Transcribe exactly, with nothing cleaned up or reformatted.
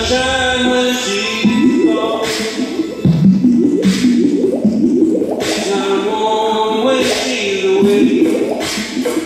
sunshine when she falls. It's not warm when she's away.